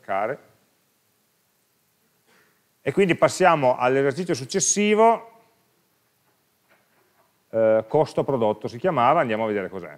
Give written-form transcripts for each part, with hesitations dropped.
staccare. E quindi passiamo all'esercizio successivo, costo prodotto si chiamava, andiamo a vedere cos'è.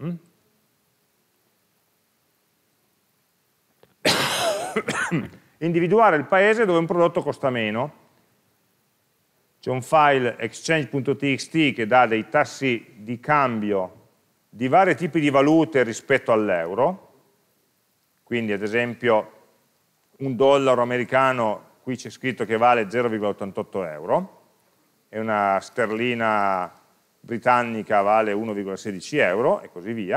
Individuare il paese dove un prodotto costa meno. C'è un file exchange.txt che dà dei tassi di cambio di vari tipi di valute rispetto all'euro. Quindi ad esempio un dollaro americano, qui c'è scritto che vale 0,88 euro, e una sterlina britannica vale 1,16 euro, e così via.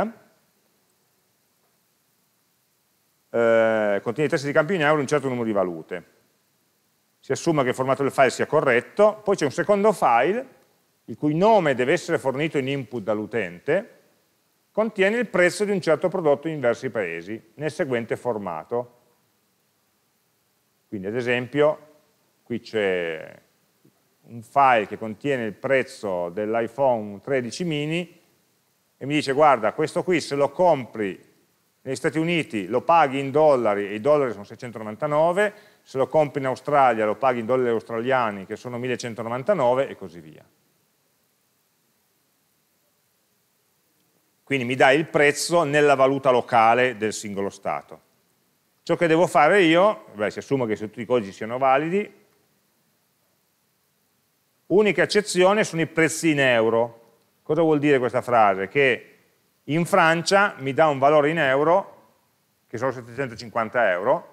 Contiene i tassi di cambio in euro un certo numero di valute. Si assume che il formato del file sia corretto, poi c'è un secondo file, il cui nome deve essere fornito in input dall'utente, contiene il prezzo di un certo prodotto in diversi paesi, nel seguente formato. Quindi ad esempio, qui c'è un file che contiene il prezzo dell'iPhone 13 mini, e mi dice, guarda, questo qui se lo compri negli Stati Uniti lo paghi in dollari, e i dollari sono 699, se lo compri in Australia lo paghi in dollari australiani, che sono 1199, e così via. Quindi mi dà il prezzo nella valuta locale del singolo Stato. Ciò che devo fare io, si assume che tutti i codici siano validi, unica eccezione sono i prezzi in euro. Cosa vuol dire questa frase? Che in Francia mi dà un valore in euro, che sono 750 euro,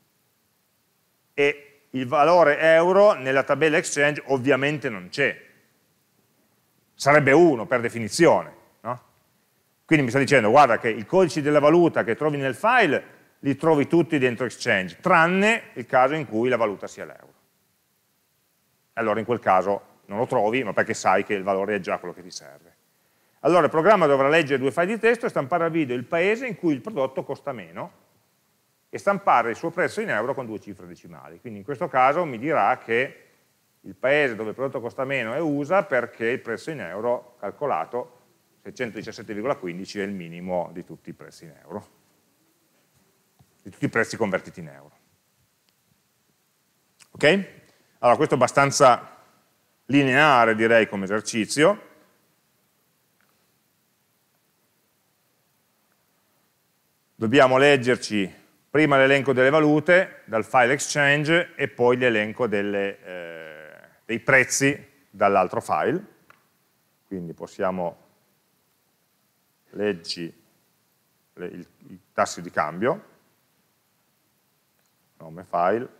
e il valore euro nella tabella Exchange ovviamente non c'è. Sarebbe 1 per definizione, no? Quindi mi sta dicendo, guarda che i codici della valuta che trovi nel file li trovi tutti dentro Exchange, tranne il caso in cui la valuta sia l'euro. Allora in quel caso non lo trovi, ma perché sai che il valore è già quello che ti serve. Allora il programma dovrà leggere 2 file di testo e stampare a video il paese in cui il prodotto costa meno e stampare il suo prezzo in euro con 2 cifre decimali. Quindi in questo caso mi dirà che il paese dove il prodotto costa meno è USA perché il prezzo in euro calcolato 617,15 è il minimo di tutti i prezzi in euro, di tutti i prezzi convertiti in euro. Ok? Allora questo è abbastanza lineare, direi, come esercizio. Dobbiamo leggerci prima l'elenco delle valute dal file Exchange e poi l'elenco dei prezzi dall'altro file. Quindi possiamo leggi i tassi di cambio, nome file,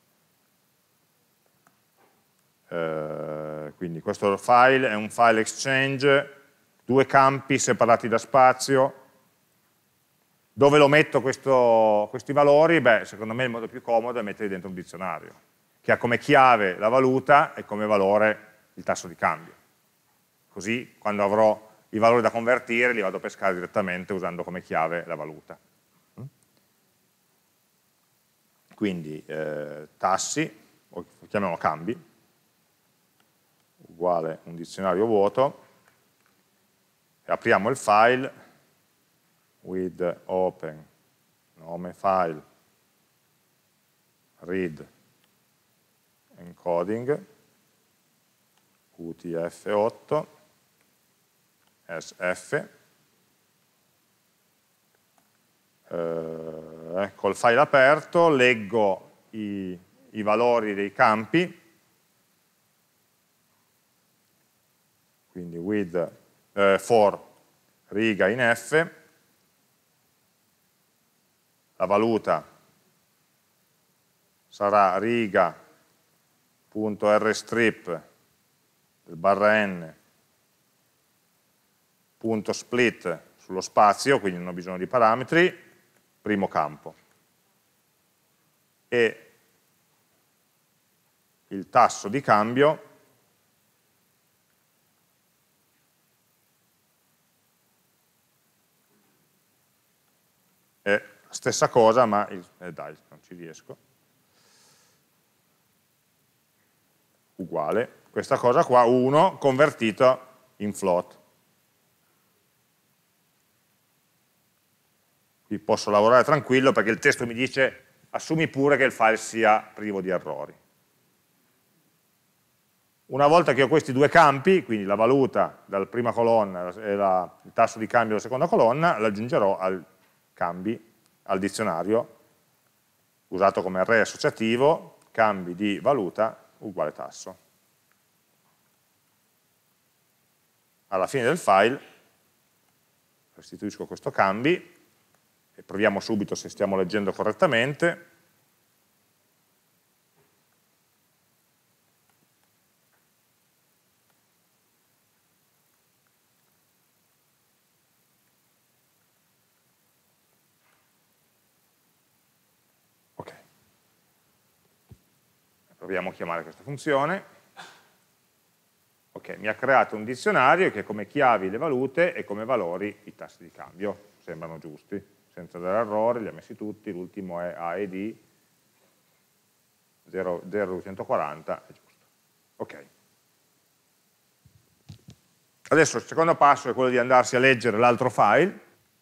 quindi questo file è un file Exchange, 2 campi separati da spazio. Dove lo metto questi valori? Beh, secondo me il modo più comodo è metterli dentro un dizionario, che ha come chiave la valuta e come valore il tasso di cambio. Così quando avrò i valori da convertire li vado a pescare direttamente usando come chiave la valuta. Quindi tassi, o chiamiamolo cambi, uguale un dizionario vuoto, e apriamo il file with open, nome file, read, encoding, UTF-8, SF, col file aperto leggo i valori dei campi, quindi with for riga in F, la valuta sarà riga.rstrip del barra n punto split sullo spazio, quindi non ho bisogno di parametri, primo campo. E il tasso di cambio è la stessa cosa, ma dai, non ci riesco. Uguale, questa cosa qua, 1 convertito in float. Qui posso lavorare tranquillo perché il testo mi dice assumi pure che il file sia privo di errori. Una volta che ho questi due campi, quindi la valuta dalla prima colonna e il tasso di cambio dalla seconda colonna, l'aggiungerò al dizionario usato come array associativo, cambi di valuta uguale tasso. Alla fine del file restituisco questo cambi e proviamo subito se stiamo leggendo correttamente. Ok. Proviamo a chiamare questa funzione. Ok, mi ha creato un dizionario che come chiavi le valute e come valori i tassi di cambio. Sembrano giusti, senza dare errori, li ha messi tutti, l'ultimo è A e D, 0,240, è giusto. Ok. Adesso il secondo passo è quello di andarsi a leggere l'altro file.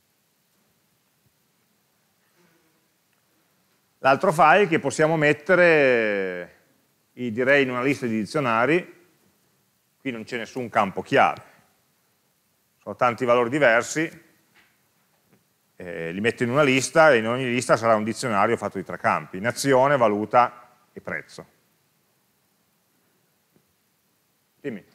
L'altro file che possiamo mettere, direi, in una lista di dizionari. Qui non c'è nessun campo chiave, sono tanti valori diversi, li metto in una lista e in ogni lista sarà un dizionario fatto di 3 campi, nazione, valuta e prezzo. Dimmi.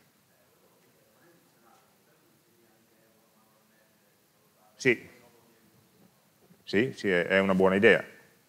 Sì, sì, è una buona idea.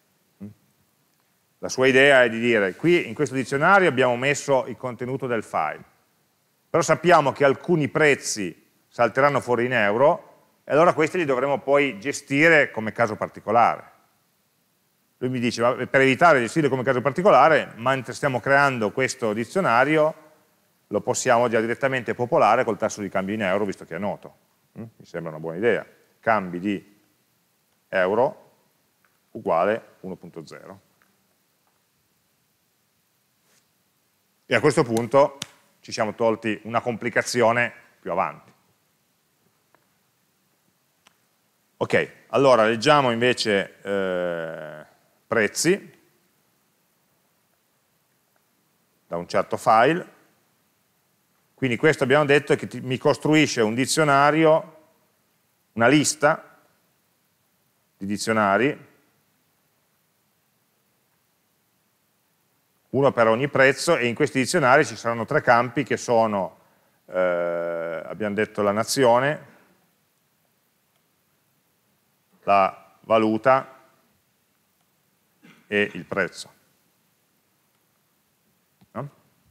La sua idea è di dire, qui in questo dizionario abbiamo messo il contenuto del file, però sappiamo che alcuni prezzi salteranno fuori in euro e allora questi li dovremo poi gestire come caso particolare. Lui mi dice, per evitare di gestire come caso particolare, mentre stiamo creando questo dizionario, lo possiamo già direttamente popolare col tasso di cambio in euro, visto che è noto. Mi sembra una buona idea. Cambi di euro uguale 1.0. E a questo punto ci siamo tolti una complicazione più avanti. Ok, allora leggiamo invece prezzi da un certo file. Quindi questo abbiamo detto che mi costruisce un dizionario, una lista di dizionari, uno per ogni prezzo, e in questi dizionari ci saranno 3 campi che sono, abbiamo detto, la nazione, la valuta e il prezzo. No?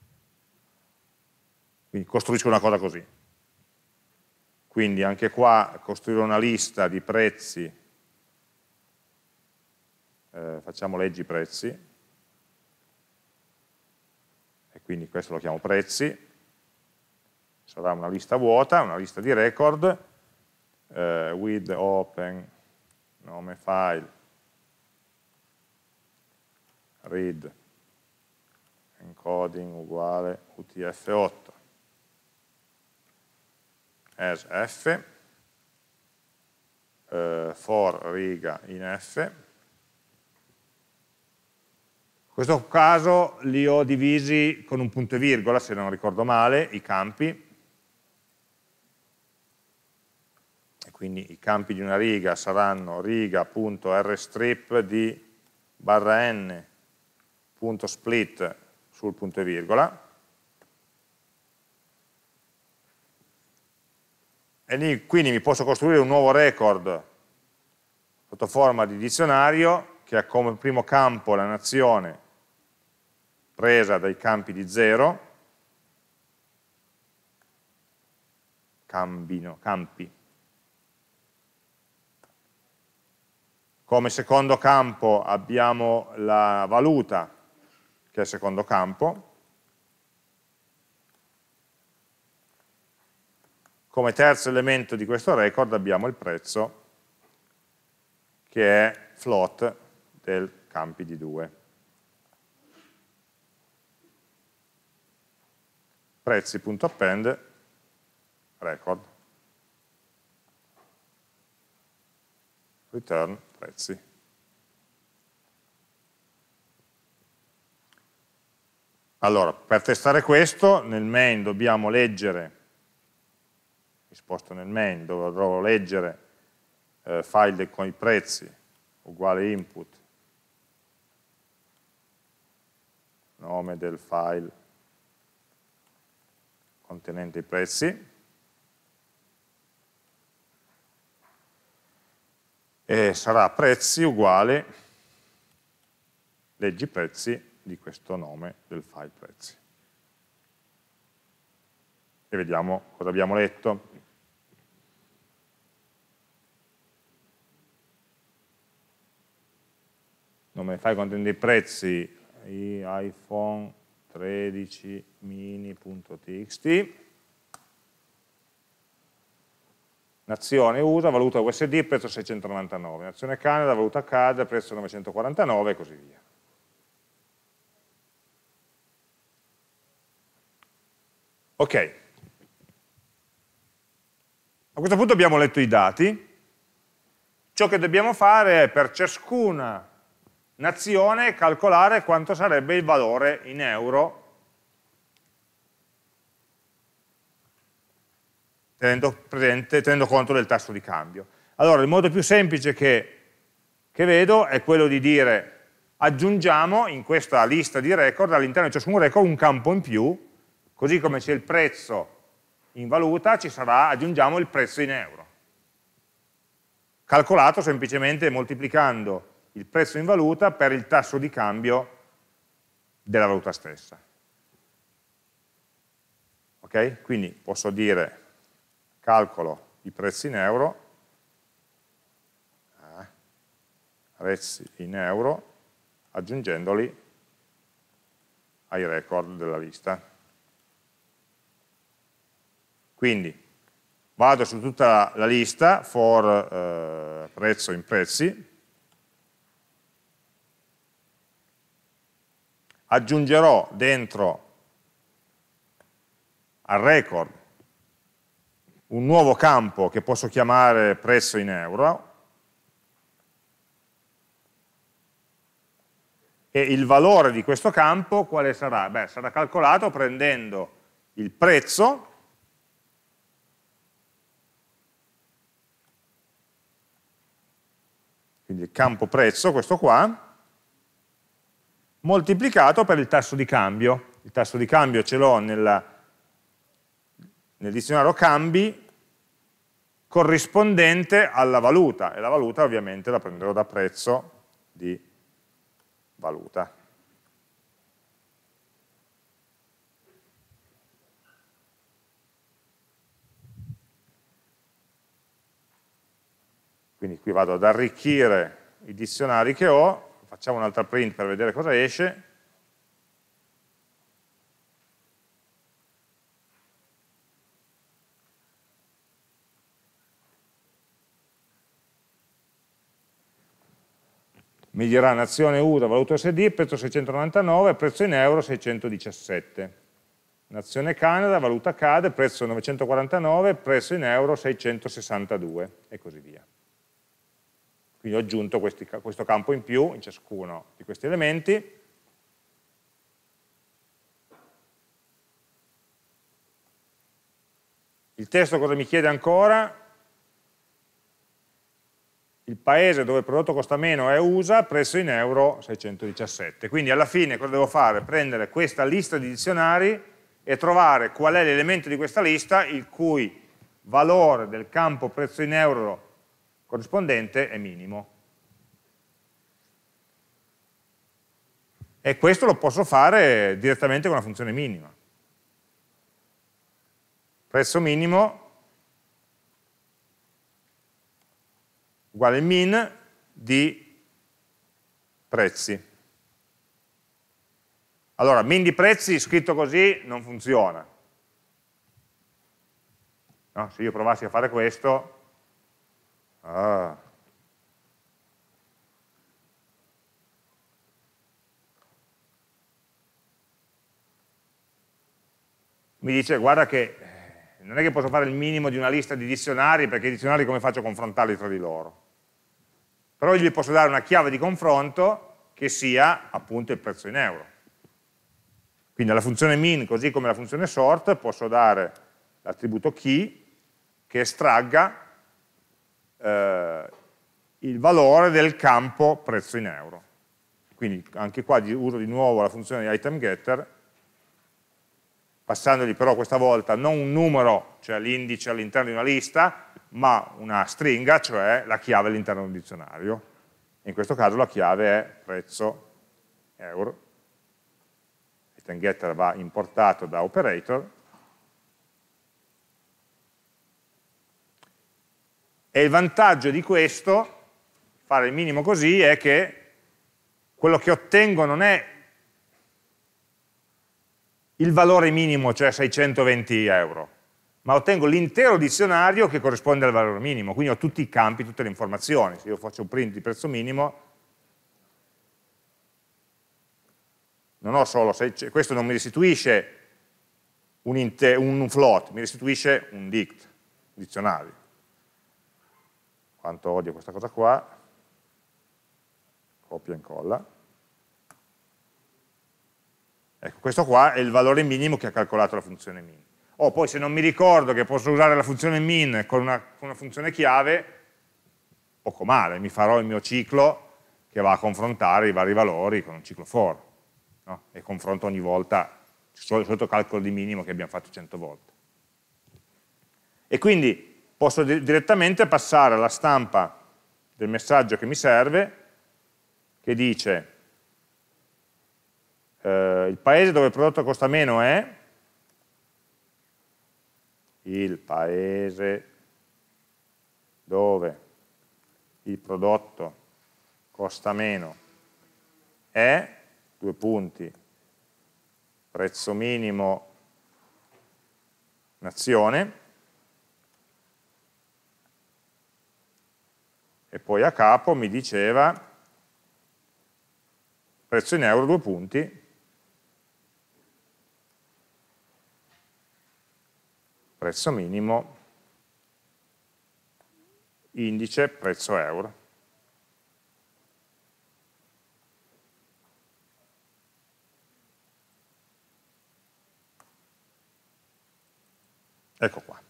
Quindi costruisco una cosa così. Quindi anche qua costruire una lista di prezzi, facciamo leggi prezzi, quindi questo lo chiamo prezzi, sarà una lista vuota, una lista di record, with open, nome file, read, encoding uguale utf8, as f, for riga in f. In questo caso li ho divisi con un punto e virgola, se non ricordo male, i campi. E quindi i campi di una riga saranno riga.rstrip di /n.split sul punto e virgola. E lì, quindi mi posso costruire un nuovo record sotto forma di dizionario che ha come primo campo la nazione presa dai campi di 0, campi. Come secondo campo abbiamo la valuta, che è il secondo campo. Come terzo elemento di questo record abbiamo il prezzo, che è float del campi di 2. Prezzi.append record return prezzi. Allora, per testare questo, nel main dobbiamo leggere, mi sposto nel main, dovrò leggere file con i prezzi, uguale input, nome del file contenente i prezzi, e sarà prezzi uguale leggi prezzi di questo nome del file prezzi. E vediamo cosa abbiamo letto. Nome del file contenente i prezzi, iPhone 13 mini.txt. Nazione USA, valuta USD, prezzo 699. Nazione Canada, valuta CAD, prezzo 949 e così via. Ok. A questo punto abbiamo letto i dati. Ciò che dobbiamo fare è per ciascuna nazione calcolare quanto sarebbe il valore in euro tenendo conto del tasso di cambio. Allora, il modo più semplice che vedo è quello di dire aggiungiamo in questa lista di record, all'interno di ciascun record, un campo in più, così come c'è il prezzo in valuta, aggiungiamo il prezzo in euro. Calcolato semplicemente moltiplicando il prezzo in valuta per il tasso di cambio della valuta stessa. Ok? Quindi posso dire calcolo i prezzi in euro, prezzi in euro, aggiungendoli ai record della lista. Quindi vado su tutta la lista for prezzo in prezzi, aggiungerò dentro al record un nuovo campo che posso chiamare prezzo in euro e il valore di questo campo quale sarà? Beh, sarà calcolato prendendo il prezzo quindi il campo prezzo, questo qua, moltiplicato per il tasso di cambio. Il tasso di cambio ce l'ho nel dizionario cambi corrispondente alla valuta, e la valuta ovviamente la prenderò da prezzo di valuta. Quindi qui vado ad arricchire i dizionari che ho, facciamo un'altra print per vedere cosa esce. Mi dirà nazione USA, valuta USD, prezzo 699, prezzo in euro 617. Nazione Canada, valuta CAD, prezzo 949, prezzo in euro 662 e così via. Quindi ho aggiunto questo campo in più in ciascuno di questi elementi. Il testo cosa mi chiede ancora? Il paese dove il prodotto costa meno è USA, prezzo in euro 617. Quindi alla fine cosa devo fare? Prendere questa lista di dizionari e trovare qual è l'elemento di questa lista il cui valore del campo prezzo in euro corrispondente è minimo. E questo lo posso fare direttamente con una funzione minima. Prezzo minimo uguale il min di prezzi. Allora, min di prezzi scritto così non funziona. No? Se io provassi a fare questo, mi dice guarda che non è che posso fare il minimo di una lista di dizionari perché i dizionari come faccio a confrontarli tra di loro? Però io gli posso dare una chiave di confronto che sia appunto il prezzo in euro. Quindi alla funzione min, così come alla funzione sort, posso dare l'attributo key che estragga il valore del campo prezzo in euro. Quindi anche qua uso di nuovo la funzione di itemGetter, passandogli però questa volta non un numero, cioè l'indice all'interno di una lista, ma una stringa, cioè la chiave all'interno di un dizionario. In questo caso la chiave è prezzo euro. ItemGetter va importato da operator. E il vantaggio di questo, fare il minimo così, è che quello che ottengo non è il valore minimo, cioè 620 euro, ma ottengo l'intero dizionario che corrisponde al valore minimo, quindi ho tutti i campi, tutte le informazioni. Se io faccio un print di prezzo minimo, non ho solo, questo non mi restituisce un float, mi restituisce un dict, dizionario. Quanto odio questa cosa qua, copia e incolla. Ecco, questo qua è il valore minimo che ha calcolato la funzione min. Poi se non mi ricordo che posso usare la funzione min con una funzione chiave, poco male, mi farò il mio ciclo che va a confrontare i vari valori con un ciclo for, no? E confronto ogni volta il solito calcolo di minimo che abbiamo fatto 100 volte. E quindi posso direttamente passare alla stampa del messaggio che mi serve, che dice il paese dove il prodotto costa meno è il paese dove il prodotto costa meno è, due punti, prezzo minimo nazione, e poi a capo mi diceva prezzo in euro, due punti, prezzo minimo, indice, prezzo euro. Ecco qua.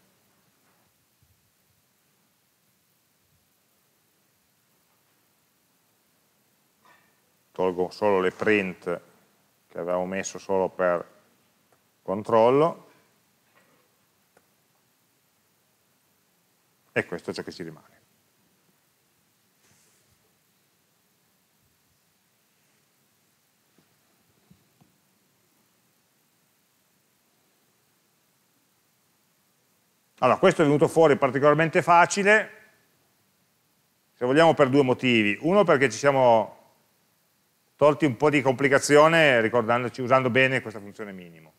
Tolgo solo le print che avevo messo solo per controllo. E questo è ciò che ci rimane. Allora, questo è venuto fuori particolarmente facile, se vogliamo per due motivi. Uno perché ci siamo tolti un po' di complicazione ricordandoci, usando bene questa funzione minimo.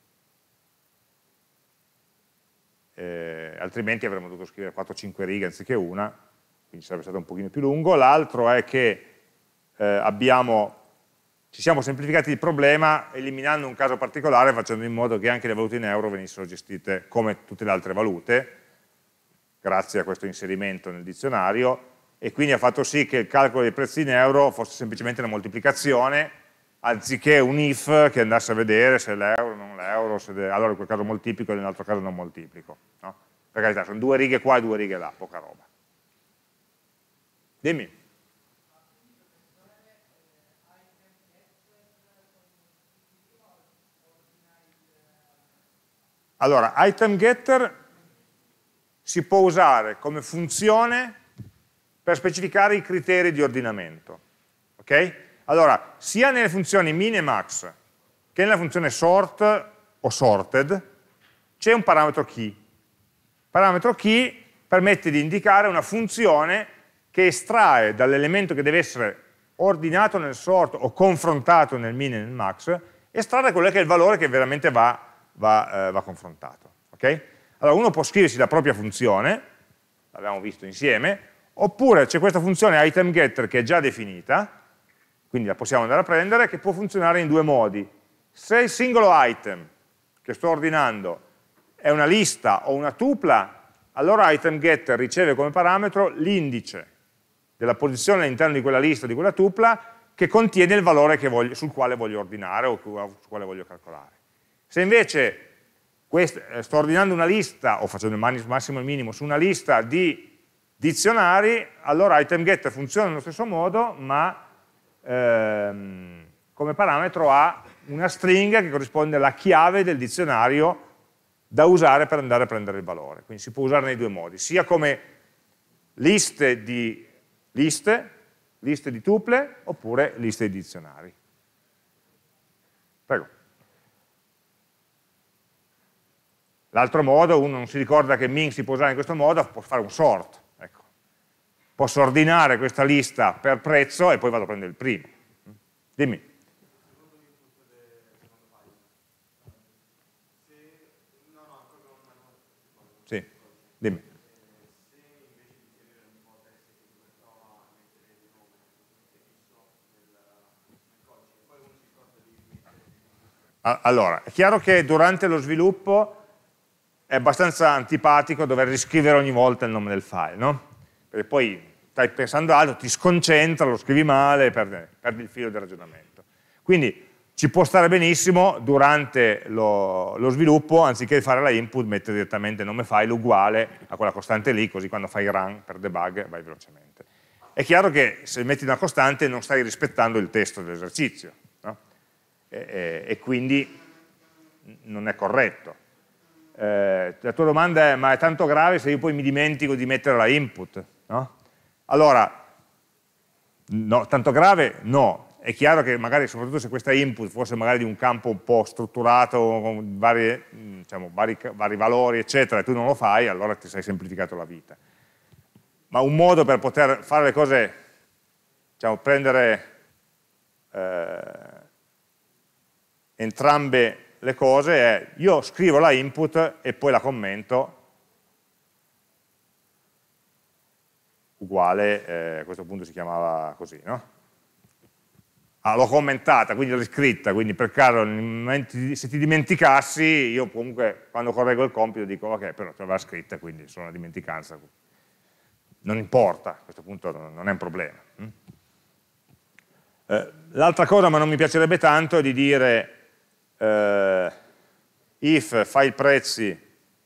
Altrimenti avremmo dovuto scrivere 4-5 righe anziché una, quindi sarebbe stato un pochino più lungo. L'altro è che ci siamo semplificati il problema eliminando un caso particolare, facendo in modo che anche le valute in euro venissero gestite come tutte le altre valute, grazie a questo inserimento nel dizionario, e quindi ha fatto sì che il calcolo dei prezzi in euro fosse semplicemente una moltiplicazione, anziché un if che andasse a vedere se l'euro o non l'euro, allora in quel caso moltiplico e nell'altro caso non moltiplico. No? Per carità, sono due righe qua e due righe là, poca roba. Dimmi. Allora, itemGetter si può usare come funzione per specificare i criteri di ordinamento. Ok? Allora, sia nelle funzioni min e max che nella funzione sort o sorted c'è un parametro key. Il parametro key permette di indicare una funzione che estrae dall'elemento che deve essere ordinato nel sort o confrontato nel min e nel max, estrae quello che è il valore che veramente va confrontato. Okay? Allora uno può scriversi la propria funzione, l'abbiamo visto insieme, oppure c'è questa funzione itemGetter che è già definita, quindi la possiamo andare a prendere, che può funzionare in due modi. Se il singolo item che sto ordinando è una lista o una tupla, allora itemGetter riceve come parametro l'indice della posizione all'interno di quella lista o di quella tupla che contiene il valore sul quale voglio ordinare o sul quale voglio calcolare. Se invece sto ordinando una lista, o facendo il massimo e il minimo, su una lista di dizionari, allora item getter funziona nello stesso modo, ma come parametro ha una stringa che corrisponde alla chiave del dizionario da usare per andare a prendere il valore. Quindi si può usare nei due modi, sia come liste di tuple, oppure liste di dizionari. Prego. L'altro modo, uno non si ricorda che min si può usare in questo modo, può fare un sort. Ecco. Posso ordinare questa lista per prezzo e poi vado a prendere il primo. Dimmi. Sì, dimmi. Allora, è chiaro che durante lo sviluppo è abbastanza antipatico dover riscrivere ogni volta il nome del file, no? Perché poi stai pensando altro, ti sconcentra, lo scrivi male, perdi il filo del ragionamento. Quindi ci può stare benissimo durante lo sviluppo, anziché fare la input, mettere direttamente nome file uguale a quella costante lì, così quando fai run per debug vai velocemente. È chiaro che se metti una costante non stai rispettando il testo dell'esercizio, no? E quindi non è corretto. La tua domanda è: ma è tanto grave se io poi mi dimentico di mettere la input? No? Allora, no, tanto grave no. È chiaro che magari, soprattutto se questa input fosse magari di un campo un po' strutturato, con diciamo, vari valori, eccetera, e tu non lo fai, allora ti sei semplificato la vita. Ma un modo per poter fare le cose, diciamo, prendere entrambe le cose è: io scrivo la input e poi la commento uguale, a questo punto si chiamava così, no? L'ho commentata, quindi l'ho riscritta, quindi per caso se ti dimenticassi, io comunque quando correggo il compito dico ok, però te l'aveva scritta, quindi sono una dimenticanza. Non importa, a questo punto non è un problema. L'altra cosa, ma non mi piacerebbe tanto, è di dire if file prezzi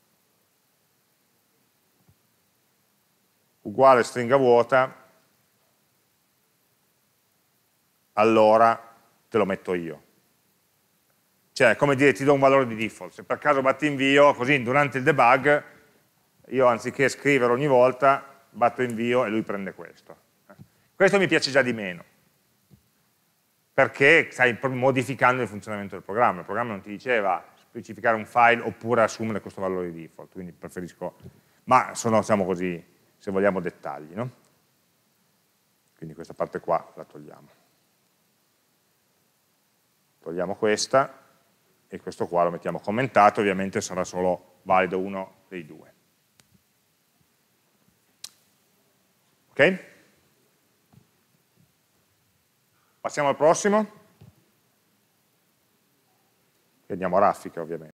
uguale stringa vuota, allora te lo metto io. Cioè, come dire, ti do un valore di default. Se per caso batto invio, così durante il debug, io anziché scrivere ogni volta, batto invio e lui prende questo. Questo mi piace già di meno, perché stai modificando il funzionamento del programma. Il programma non ti diceva specificare un file oppure assumere questo valore di default, quindi preferisco, ma sono, diciamo così, se vogliamo, dettagli, no? Quindi questa parte qua la togliamo. Togliamo questa e questo qua lo mettiamo commentato, ovviamente sarà solo valido uno dei due. Ok? Passiamo al prossimo. E andiamo a raffica, ovviamente.